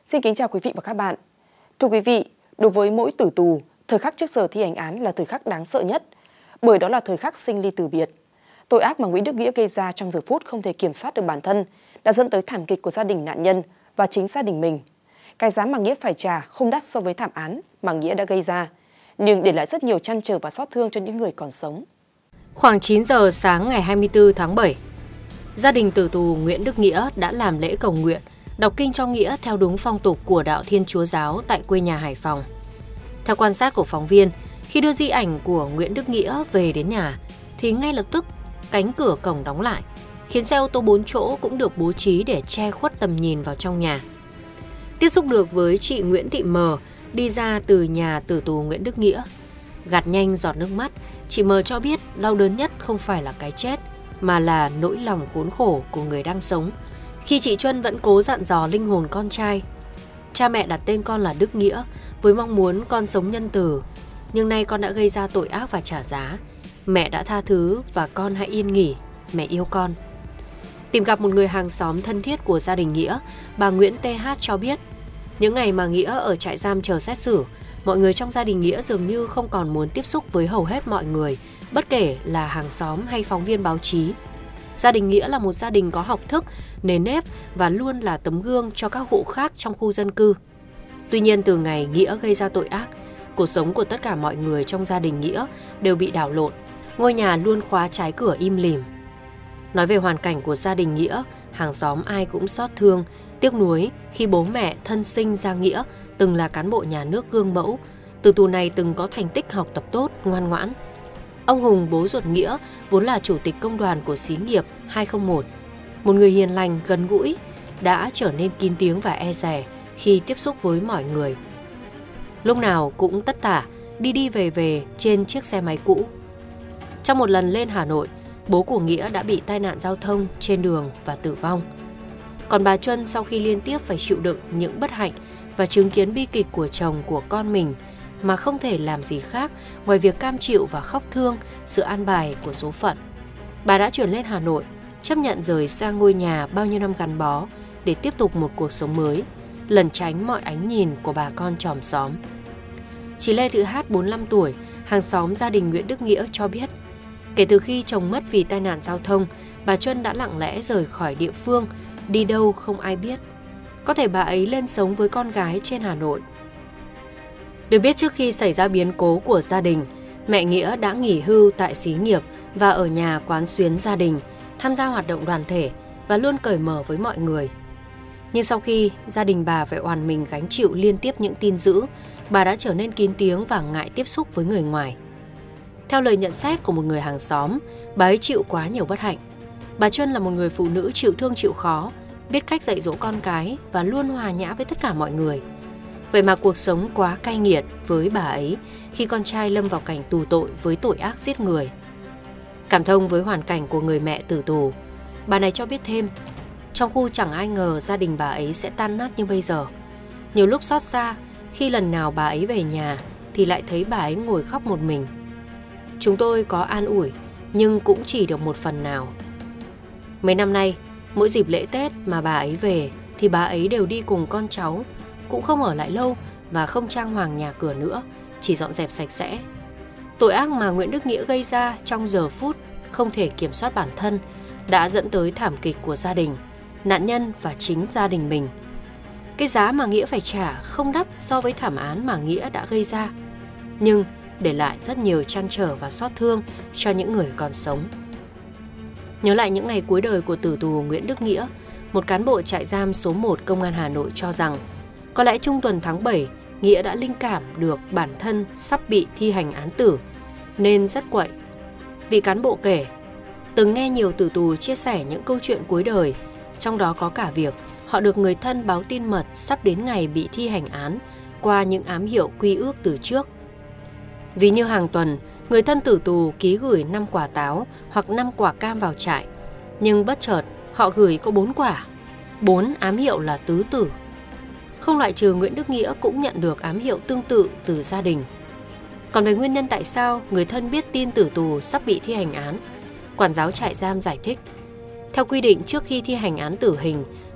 Xin kính chào quý vị và các bạn. Thưa quý vị, đối với mỗi tử tù, thời khắc trước giờ thi hành án là thời khắc đáng sợ nhất, bởi đó là thời khắc sinh ly từ biệt. Tội ác mà Nguyễn Đức Nghĩa gây ra trong giờ phút không thể kiểm soát được bản thân đã dẫn tới thảm kịch của gia đình nạn nhân và chính gia đình mình. Cái giá mà Nghĩa phải trả không đắt so với thảm án mà Nghĩa đã gây ra, nhưng để lại rất nhiều trăn trở và xót thương cho những người còn sống. Khoảng 9 giờ sáng ngày 24 tháng 7, gia đình tử tù Nguyễn Đức Nghĩa đã làm lễ cầu nguyện, đọc kinh cho Nghĩa theo đúng phong tục của đạo Thiên Chúa Giáo tại quê nhà Hải Phòng. Theo quan sát của phóng viên, khi đưa di ảnh của Nguyễn Đức Nghĩa về đến nhà, thì ngay lập tức cánh cửa cổng đóng lại, khiến xe ô tô 4 chỗ cũng được bố trí để che khuất tầm nhìn vào trong nhà. Tiếp xúc được với chị Nguyễn Thị M đi ra từ nhà tử tù Nguyễn Đức Nghĩa. Gạt nhanh giọt nước mắt, chị M cho biết đau đớn nhất không phải là cái chết, mà là nỗi lòng khốn khổ của người đang sống. Khi chị Chuân vẫn cố dặn dò linh hồn con trai, cha mẹ đặt tên con là Đức Nghĩa với mong muốn con sống nhân từ. Nhưng nay con đã gây ra tội ác và trả giá. Mẹ đã tha thứ và con hãy yên nghỉ, mẹ yêu con. Tìm gặp một người hàng xóm thân thiết của gia đình Nghĩa, bà Nguyễn TH cho biết, những ngày mà Nghĩa ở trại giam chờ xét xử, mọi người trong gia đình Nghĩa dường như không còn muốn tiếp xúc với hầu hết mọi người, bất kể là hàng xóm hay phóng viên báo chí. Gia đình Nghĩa là một gia đình có học thức, nền nếp và luôn là tấm gương cho các hộ khác trong khu dân cư. Tuy nhiên từ ngày Nghĩa gây ra tội ác, cuộc sống của tất cả mọi người trong gia đình Nghĩa đều bị đảo lộn, ngôi nhà luôn khóa trái cửa im lìm. Nói về hoàn cảnh của gia đình Nghĩa, hàng xóm ai cũng xót thương, tiếc nuối khi bố mẹ thân sinh ra Nghĩa từng là cán bộ nhà nước gương mẫu, tử tù này từng có thành tích học tập tốt, ngoan ngoãn. Ông Hùng, bố ruột Nghĩa, vốn là chủ tịch công đoàn của xí nghiệp 201, một người hiền lành, gần gũi, đã trở nên kín tiếng và e dè khi tiếp xúc với mọi người. Lúc nào cũng tất tả, đi đi về về trên chiếc xe máy cũ. Trong một lần lên Hà Nội, bố của Nghĩa đã bị tai nạn giao thông trên đường và tử vong. Còn bà Chuân sau khi liên tiếp phải chịu đựng những bất hạnh và chứng kiến bi kịch của chồng của con mình mà không thể làm gì khác ngoài việc cam chịu và khóc thương sự an bài của số phận. Bà đã chuyển lên Hà Nội, chấp nhận rời sang ngôi nhà bao nhiêu năm gắn bó để tiếp tục một cuộc sống mới, lẩn tránh mọi ánh nhìn của bà con chòm xóm. Chị Lê Thị Hát, 45 tuổi, hàng xóm gia đình Nguyễn Đức Nghĩa cho biết, kể từ khi chồng mất vì tai nạn giao thông, bà Chuân đã lặng lẽ rời khỏi địa phương, đi đâu không ai biết. Có thể bà ấy lên sống với con gái trên Hà Nội. Được biết trước khi xảy ra biến cố của gia đình, mẹ Nghĩa đã nghỉ hưu tại xí nghiệp và ở nhà quán xuyến gia đình, tham gia hoạt động đoàn thể và luôn cởi mở với mọi người. Nhưng sau khi gia đình bà phải oàn mình gánh chịu liên tiếp những tin dữ, bà đã trở nên kín tiếng và ngại tiếp xúc với người ngoài. Theo lời nhận xét của một người hàng xóm, bà ấy chịu quá nhiều bất hạnh. Bà Chuân là một người phụ nữ chịu thương chịu khó, biết cách dạy dỗ con cái và luôn hòa nhã với tất cả mọi người. Vậy mà cuộc sống quá cay nghiệt với bà ấy khi con trai lâm vào cảnh tù tội với tội ác giết người. Cảm thông với hoàn cảnh của người mẹ tử tù, bà này cho biết thêm, trong khu chẳng ai ngờ gia đình bà ấy sẽ tan nát như bây giờ. Nhiều lúc xót xa, khi lần nào bà ấy về nhà thì lại thấy bà ấy ngồi khóc một mình. Chúng tôi có an ủi, nhưng cũng chỉ được một phần nào. Mấy năm nay, mỗi dịp lễ Tết mà bà ấy về thì bà ấy đều đi cùng con cháu, cũng không ở lại lâu và không trang hoàng nhà cửa nữa, chỉ dọn dẹp sạch sẽ. Tội ác mà Nguyễn Đức Nghĩa gây ra trong giờ phút không thể kiểm soát bản thân đã dẫn tới thảm kịch của gia đình, nạn nhân và chính gia đình mình. Cái giá mà Nghĩa phải trả không đắt so với thảm án mà Nghĩa đã gây ra, nhưng để lại rất nhiều trăn trở và xót thương cho những người còn sống. Nhớ lại những ngày cuối đời của tử tù Nguyễn Đức Nghĩa, một cán bộ trại giam số 1 Công an Hà Nội cho rằng có lẽ trung tuần tháng 7, Nghĩa đã linh cảm được bản thân sắp bị thi hành án tử, nên rất quậy. Vị cán bộ kể, từng nghe nhiều tử tù chia sẻ những câu chuyện cuối đời, trong đó có cả việc họ được người thân báo tin mật sắp đến ngày bị thi hành án qua những ám hiệu quy ước từ trước. Vì như hàng tuần, người thân tử tù ký gửi 5 quả táo hoặc 5 quả cam vào trại, nhưng bất chợt họ gửi có 4 quả, 4 ám hiệu là tứ tử. Không loại trừ Nguyễn Đức Nghĩa cũng nhận được ám hiệu tương tự từ gia đình. Còn về nguyên nhân tại sao người thân biết tin tử tù sắp bị thi hành án, quản giáo trại giam giải thích. Theo quy định trước khi thi hành án tử hình,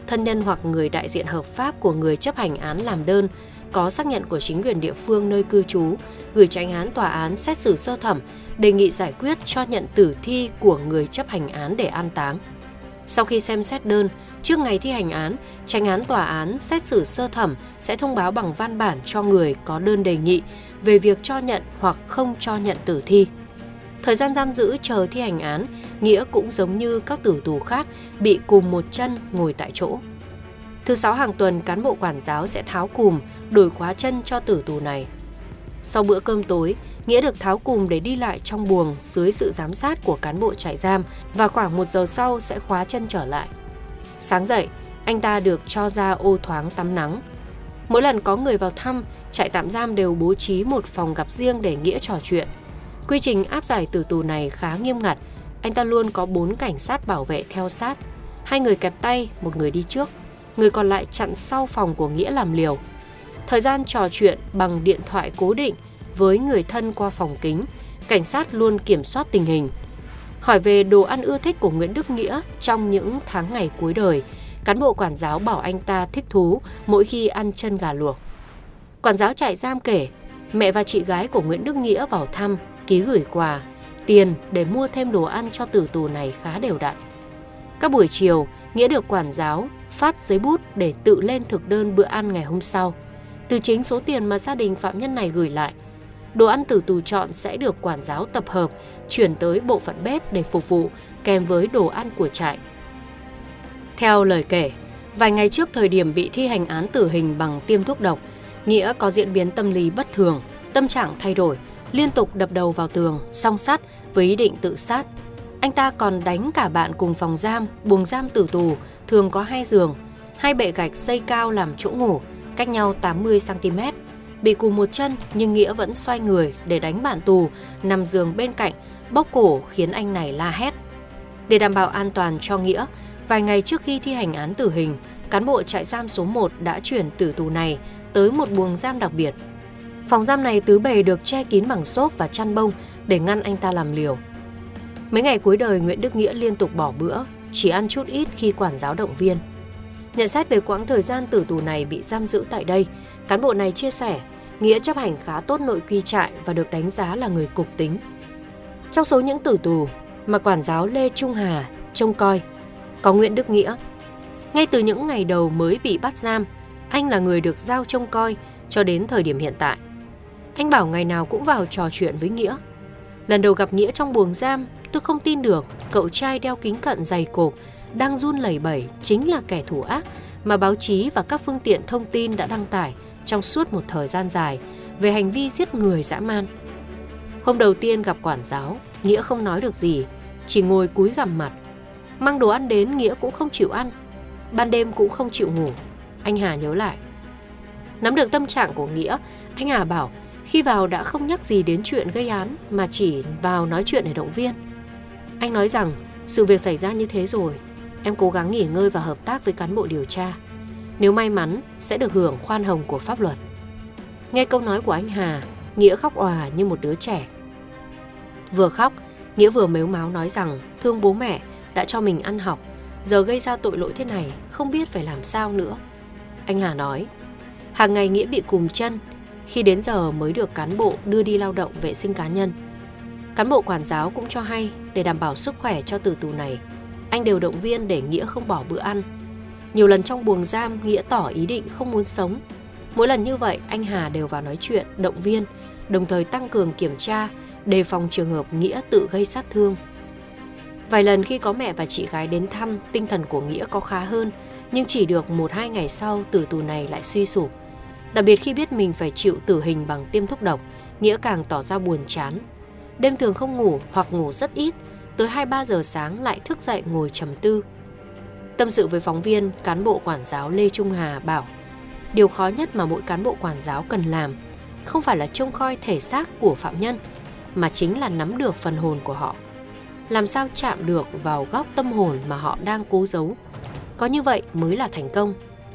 thân nhân hoặc người đại diện hợp pháp của người chấp hành án làm đơn có xác nhận của chính quyền địa phương nơi cư trú, gửi chánh án tòa án xét xử sơ thẩm, đề nghị giải quyết cho nhận tử thi của người chấp hành án để an táng. Sau khi xem xét đơn, trước ngày thi hành án, chánh án tòa án xét xử sơ thẩm sẽ thông báo bằng văn bản cho người có đơn đề nghị về việc cho nhận hoặc không cho nhận tử thi. Thời gian giam giữ chờ thi hành án, Nghĩa cũng giống như các tử tù khác bị cùm một chân ngồi tại chỗ. Thứ Sáu hàng tuần, cán bộ quản giáo sẽ tháo cùm, đổi khóa chân cho tử tù này. Sau bữa cơm tối, Nghĩa được tháo cùm để đi lại trong buồng dưới sự giám sát của cán bộ trại giam và khoảng 1 giờ sau sẽ khóa chân trở lại. Sáng dậy, anh ta được cho ra ô thoáng tắm nắng. Mỗi lần có người vào thăm, trại tạm giam đều bố trí một phòng gặp riêng để Nghĩa trò chuyện. Quy trình áp giải tử tù này khá nghiêm ngặt, anh ta luôn có 4 cảnh sát bảo vệ theo sát, 2 người kẹp tay, 1 người đi trước, người còn lại chặn sau phòng của Nghĩa làm liều. Thời gian trò chuyện bằng điện thoại cố định với người thân qua phòng kính, cảnh sát luôn kiểm soát tình hình. Hỏi về đồ ăn ưa thích của Nguyễn Đức Nghĩa trong những tháng ngày cuối đời, cán bộ quản giáo bảo anh ta thích thú mỗi khi ăn chân gà luộc. Quản giáo trại giam kể, mẹ và chị gái của Nguyễn Đức Nghĩa vào thăm, ký gửi quà, tiền để mua thêm đồ ăn cho tử tù này khá đều đặn. Các buổi chiều, Nghĩa được quản giáo phát giấy bút để tự lên thực đơn bữa ăn ngày hôm sau. Từ chính số tiền mà gia đình phạm nhân này gửi lại, đồ ăn tử tù chọn sẽ được quản giáo tập hợp, chuyển tới bộ phận bếp để phục vụ kèm với đồ ăn của trại. Theo lời kể, vài ngày trước thời điểm bị thi hành án tử hình bằng tiêm thuốc độc, Nghĩa có diễn biến tâm lý bất thường, tâm trạng thay đổi, liên tục đập đầu vào tường, song sắt với ý định tự sát. Anh ta còn đánh cả bạn cùng phòng giam, buồng giam tử tù, thường có 2 giường, 2 bệ gạch xây cao làm chỗ ngủ, cách nhau 80 cm. Bị cùm một chân nhưng Nghĩa vẫn xoay người để đánh bạn tù nằm giường bên cạnh, bóp cổ khiến anh này la hét. Để đảm bảo an toàn cho Nghĩa, vài ngày trước khi thi hành án tử hình, cán bộ trại giam số 1 đã chuyển tử tù này tới một buồng giam đặc biệt. Phòng giam này tứ bề được che kín bằng xốp và chăn bông để ngăn anh ta làm liều. Mấy ngày cuối đời, Nguyễn Đức Nghĩa liên tục bỏ bữa, chỉ ăn chút ít khi quản giáo động viên. Nhận xét về quãng thời gian tử tù này bị giam giữ tại đây, cán bộ này chia sẻ, Nghĩa chấp hành khá tốt nội quy trại và được đánh giá là người cục tính. Trong số những tử tù mà quản giáo Lê Trung Hà trông coi, có Nguyễn Đức Nghĩa. Ngay từ những ngày đầu mới bị bắt giam, anh là người được giao trông coi cho đến thời điểm hiện tại. Anh bảo ngày nào cũng vào trò chuyện với Nghĩa. Lần đầu gặp Nghĩa trong buồng giam, tôi không tin được cậu trai đeo kính cận dày cộp, đang run lẩy bẩy chính là kẻ thủ ác mà báo chí và các phương tiện thông tin đã đăng tải trong suốt một thời gian dài về hành vi giết người dã man. Hôm đầu tiên gặp quản giáo, Nghĩa không nói được gì, chỉ ngồi cúi gằm mặt. Mang đồ ăn đến, Nghĩa cũng không chịu ăn, ban đêm cũng không chịu ngủ. Anh Hà nhớ lại. Nắm được tâm trạng của Nghĩa, anh Hà bảo khi vào đã không nhắc gì đến chuyện gây án mà chỉ vào nói chuyện để động viên. Anh nói rằng sự việc xảy ra như thế rồi, em cố gắng nghỉ ngơi và hợp tác với cán bộ điều tra. Nếu may mắn sẽ được hưởng khoan hồng của pháp luật. Nghe câu nói của anh Hà, Nghĩa khóc òa như một đứa trẻ. Vừa khóc, Nghĩa vừa mếu máo nói rằng thương bố mẹ đã cho mình ăn học, giờ gây ra tội lỗi thế này không biết phải làm sao nữa. Anh Hà nói, hàng ngày Nghĩa bị cùm chân, khi đến giờ mới được cán bộ đưa đi lao động vệ sinh cá nhân. Cán bộ quản giáo cũng cho hay để đảm bảo sức khỏe cho tử tù này, anh đều động viên để Nghĩa không bỏ bữa ăn. Nhiều lần trong buồng giam, Nghĩa tỏ ý định không muốn sống. Mỗi lần như vậy, anh Hà đều vào nói chuyện, động viên, đồng thời tăng cường kiểm tra, đề phòng trường hợp Nghĩa tự gây sát thương. Vài lần khi có mẹ và chị gái đến thăm, tinh thần của Nghĩa có khá hơn, nhưng chỉ được 1-2 ngày sau, tử tù này lại suy sụp. Đặc biệt khi biết mình phải chịu tử hình bằng tiêm thuốc độc, Nghĩa càng tỏ ra buồn chán. Đêm thường không ngủ hoặc ngủ rất ít, tới 2-3 giờ sáng lại thức dậy ngồi trầm tư. Tâm sự với phóng viên, cán bộ quản giáo Lê Trung Hà bảo, điều khó nhất mà mỗi cán bộ quản giáo cần làm không phải là trông coi thể xác của phạm nhân, mà chính là nắm được phần hồn của họ. Làm sao chạm được vào góc tâm hồn mà họ đang cố giấu. Có như vậy mới là thành công.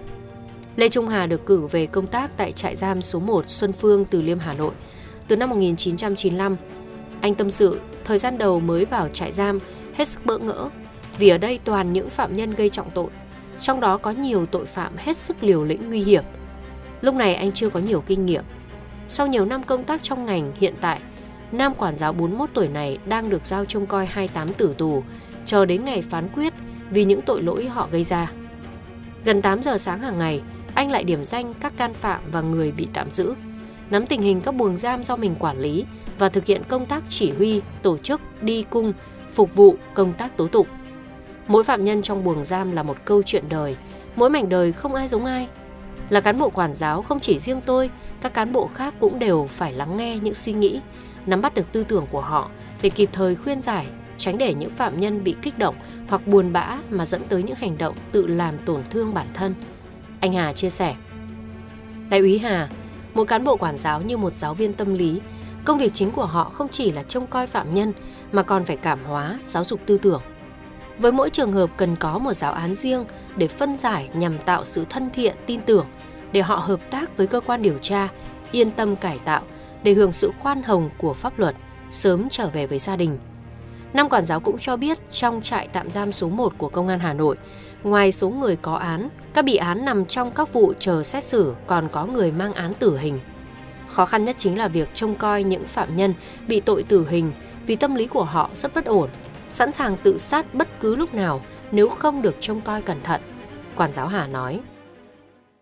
Lê Trung Hà được cử về công tác tại trại giam số 1 Xuân Phương, Từ Liêm, Hà Nội từ năm 1995. Anh tâm sự, thời gian đầu mới vào trại giam hết sức bỡ ngỡ vì ở đây toàn những phạm nhân gây trọng tội. trong đó có nhiều tội phạm hết sức liều lĩnh nguy hiểm. Lúc này anh chưa có nhiều kinh nghiệm. Sau nhiều năm công tác trong ngành, hiện tại, nam quản giáo 41 tuổi này đang được giao trông coi 28 tử tù, chờ đến ngày phán quyết vì những tội lỗi họ gây ra. Gần 8 giờ sáng hàng ngày, anh lại điểm danh các can phạm và người bị tạm giữ, nắm tình hình các buồng giam do mình quản lý và thực hiện công tác chỉ huy, tổ chức, đi cung, phục vụ công tác tố tụng. Mỗi phạm nhân trong buồng giam là một câu chuyện đời, mỗi mảnh đời không ai giống ai. Là cán bộ quản giáo, không chỉ riêng tôi, các cán bộ khác cũng đều phải lắng nghe những suy nghĩ, nắm bắt được tư tưởng của họ để kịp thời khuyên giải, tránh để những phạm nhân bị kích động hoặc buồn bã mà dẫn tới những hành động tự làm tổn thương bản thân. Anh Hà chia sẻ. Đại úy Hà, một cán bộ quản giáo như một giáo viên tâm lý, công việc chính của họ không chỉ là trông coi phạm nhân mà còn phải cảm hóa, giáo dục tư tưởng. Với mỗi trường hợp cần có một giáo án riêng để phân giải nhằm tạo sự thân thiện, tin tưởng, để họ hợp tác với cơ quan điều tra, yên tâm cải tạo, để hưởng sự khoan hồng của pháp luật, sớm trở về với gia đình. Nam quản giáo cũng cho biết trong trại tạm giam số 1 của Công an Hà Nội, ngoài số người có án, các bị án nằm trong các vụ chờ xét xử còn có người mang án tử hình. Khó khăn nhất chính là việc trông coi những phạm nhân bị tội tử hình vì tâm lý của họ rất bất ổn, sẵn sàng tự sát bất cứ lúc nào nếu không được trông coi cẩn thận, quản giáo Hà nói.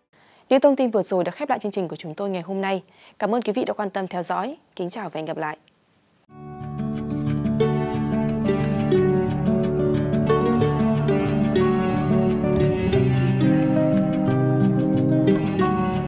Những thông tin vừa rồi đã khép lại chương trình của chúng tôi ngày hôm nay. Cảm ơn quý vị đã quan tâm theo dõi. Kính chào và hẹn gặp lại.